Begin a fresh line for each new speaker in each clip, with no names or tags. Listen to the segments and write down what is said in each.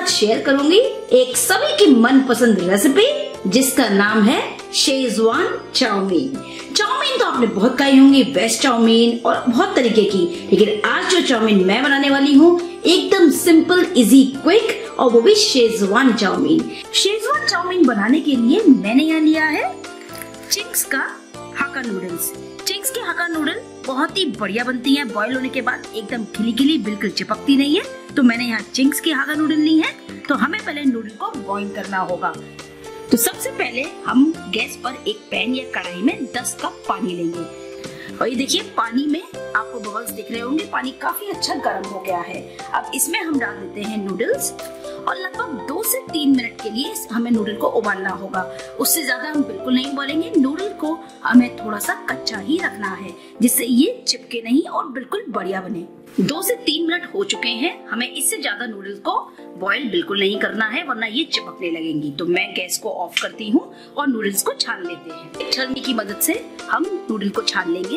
साथ शेयर करूंगी एक सभी की मनपसंद रेसिपी जिसका नाम है शेजवान चाउमीन। चाउमीन तो आपने बहुत खाई होंगी, वेज चाउमीन और बहुत तरीके की, लेकिन आज जो चाउमीन मैं बनाने वाली हूँ एकदम सिंपल, इजी, क्विक और वो भी शेजवान चाउमीन। शेजवान चाउमीन बनाने के लिए मैंने यहाँ लिया है चिंग्स का हक्का नूडल्स। चिंग्स के हक्का नूडल बहुत ही बढ़िया बनती है, बॉईल होने के बाद एकदम खिली खिली, बिल्कुल चिपकती नहीं है। तो मैंने यहाँ चिंग्स के हक्का नूडल ली है। तो हमें पहले नूडल को बॉईल करना होगा। तो सबसे पहले हम गैस पर एक पैन या कढ़ाई में 10 कप पानी लेंगे और ये देखिए पानी में आपको बबल्स दिख रहे होंगे, पानी काफी अच्छा गर्म हो गया है। अब इसमें हम डाल देते हैं नूडल्स और लगभग 2 से 3 मिनट के लिए हमें नूडल को उबालना होगा। उससे ज्यादा हम बिल्कुल नहीं उबालेंगे, नूडल को हमें थोड़ा सा कच्चा ही रखना है जिससे ये चिपके नहीं और बिल्कुल बढ़िया बने। 2 से 3 मिनट हो चुके हैं, हमें इससे ज्यादा नूडल्स को बॉईल बिल्कुल नहीं करना है वरना ये चिपकने लगेंगी। तो मैं गैस को ऑफ करती हूँ और नूडल्स को छान लेते हैं। छलनी की मदद से हम नूडल को छान लेंगे।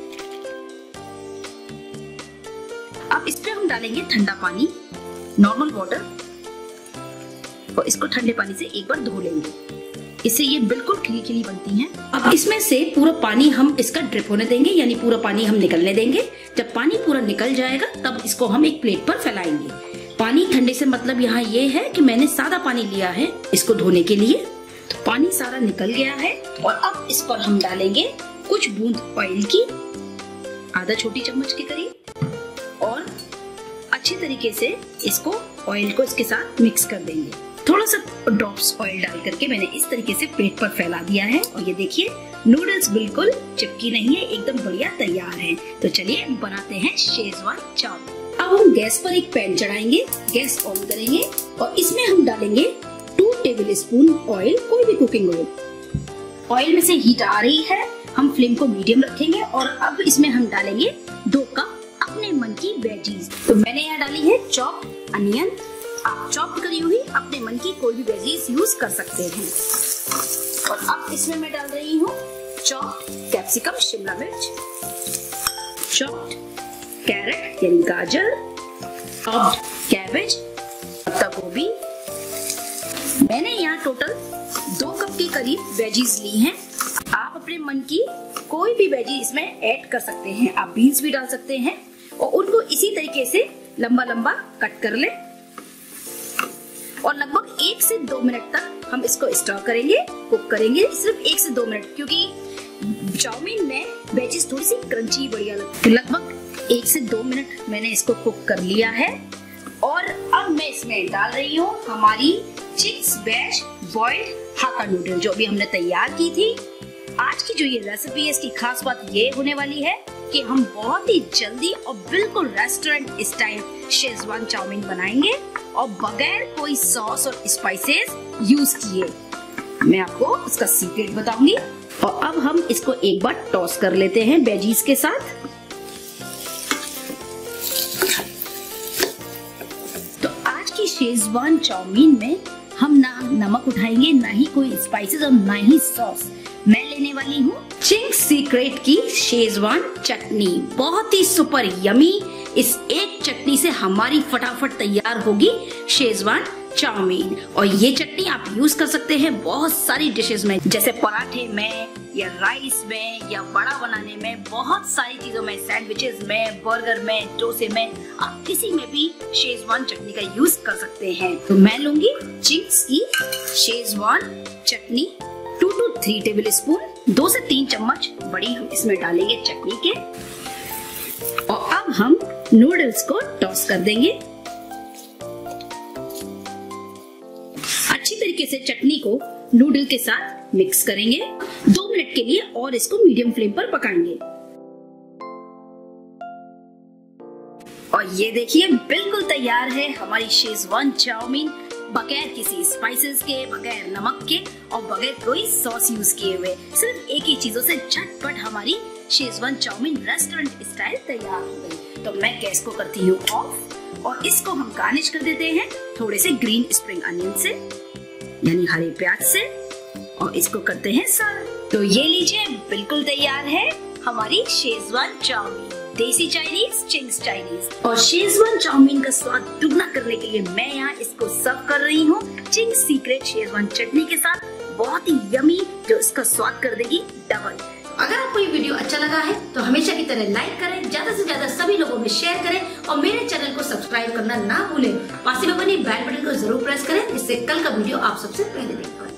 अब इस पे हम डालेंगे ठंडा पानी, नॉर्मल वाटर, और इसको ठंडे पानी से एक बार धो लेंगे, इससे ये बिल्कुल खिली खिली बनती हैं। अब इसमें से पूरा पानी हम इसका ड्रिप होने देंगे, यानी पूरा पानी हम निकलने देंगे। जब पानी पूरा निकल जाएगा तब इसको हम एक प्लेट पर फैलाएंगे। पानी ठंडे से मतलब यहाँ ये है कि मैंने सादा पानी लिया है इसको धोने के लिए। तो पानी सारा निकल गया है और अब इस पर हम डालेंगे कुछ बूंद ऑयल की, आधा छोटी चम्मच के करीब, और अच्छी तरीके से इसको ऑयल को इसके साथ मिक्स कर देंगे। थोड़ा सा ड्रॉप्स ऑयल डाल करके मैंने इस तरीके से प्लेट पर फैला दिया है और ये देखिए नूडल्स बिल्कुल चिपकी नहीं है, एकदम बढ़िया तैयार है। तो चलिए बनाते हैं शेजवान चाउमीन। अब हम गैस पर एक पैन चढ़ाएंगे, गैस ऑन करेंगे और इसमें हम डालेंगे 2 टेबल स्पून ऑयल, कोई भी कुकिंग ऑयल। ऑयल में से हीट आ रही है, हम फ्लेम को मीडियम रखेंगे और अब इसमें हम डालेंगे 2 कप अपने मन की वेजीज। तो मैंने यहाँ डाली है चॉप अनियन, आप चॉप करी हुई अपने मन की कोई भी वेजीज यूज कर सकते हैं। और अब इसमें मैं डाल रही हूँ चॉप कैप्सिकम शिमला मिर्च, चॉप्ड कैरेट यानी गाजर, चॉप्ड कैबेज, पत्ता गोभी। मैंने यहाँ टोटल 2 कप के करीब वेजीज ली हैं। आप अपने मन की कोई भी वेजी इसमें ऐड कर सकते हैं, आप बीन्स भी डाल सकते हैं और उनको इसी तरीके से लंबा लंबा कट कर ले और लगभग 1 से 2 मिनट तक हम इसको स्टर करेंगे, कुक करेंगे, सिर्फ 1 से 2 मिनट, क्योंकि चाउमीन में वेजीज थोड़ी सी क्रंची बढ़िया लगती है। लगभग 1 से 2 मिनट मैंने इसको कुक कर लिया है और अब मैं इसमें डाल रही हूँ हमारी Ching's veg boiled hakka noodle जो अभी हमने तैयार की थी। आज की जो ये रेसिपी है इसकी खास बात ये होने वाली है कि हम बहुत ही जल्दी और बिल्कुल रेस्टोरेंट स्टाइल शेजवान चाउमीन बनाएंगे और बगैर कोई सॉस और स्पाइसेस यूज किए। मैं आपको उसका सीक्रेट बताऊंगी। और अब हम इसको एक बार टॉस कर लेते हैं वेजीज के साथ। तो आज की शेजवान चाउमीन में हम ना नमक उठाएंगे, ना ही कोई स्पाइसेस और ना ही सॉस। मैं लेने वाली हूँ चिंग्स सीक्रेट की शेजवान चटनी, बहुत ही सुपर यमी। इस एक चटनी से हमारी फटाफट तैयार होगी शेजवान चाउमीन। और ये चटनी आप यूज कर सकते हैं बहुत सारी डिशेस में, जैसे पराठे में या राइस में या बड़ा बनाने में, बहुत सारी चीजों में, सैंडविचेस में, बर्गर में, डोसे में, आप किसी में भी शेजवान चटनी का यूज कर सकते हैं। तो मैं लूंगी चिंग्स की शेजवान चटनी 2 to 3 टेबल स्पून, 2 से 3 चम्मच बड़ी हम इसमें डालेंगे चटनी के। और अब हम नूडल्स को टॉस कर देंगे। अच्छी तरीके से चटनी को नूडल के साथ मिक्स करेंगे। 2 मिनट के लिए और इसको मीडियम फ्लेम पर पकाएंगे। और ये देखिए बिल्कुल तैयार है हमारी शेजवान चाउमीन, बगैर किसी स्पाइसेस के, बगैर नमक के और बगैर कोई सॉस यूज किए हुए। सिर्फ एक ही चीजों से झटपट हमारी शेजवान चाउमीन रेस्टोरेंट स्टाइल तैयार हो गई। तो मैं गैस को करती हूँ ऑफ और इसको हम गार्निश कर देते हैं थोड़े से ग्रीन स्प्रिंग अनियन से, यानी हरे प्याज से, और इसको करते हैं सर्व। तो ये लीजिए बिल्कुल तैयार है हमारी शेजवान चाउमीन। देसी चाइनीज, चिंग्स चाइनीज और शेजवान चाउमीन का स्वाद दुगना करने के लिए मैं यहाँ इसको सर्व कर रही हूँ चिंग्स सीक्रेट शेजवान चटनी के साथ, बहुत ही यमी, जो इसका स्वाद कर देगी डबल। अगर आपको ये वीडियो अच्छा लगा है तो हमेशा की तरह लाइक करें, ज्यादा से ज्यादा सभी लोगों में शेयर करें और मेरे चैनल को सब्सक्राइब करना ना भूलें। पास में बनी बेल बटन को जरूर प्रेस करें, जिससे कल का वीडियो आप सबसे पहले देख पाएं।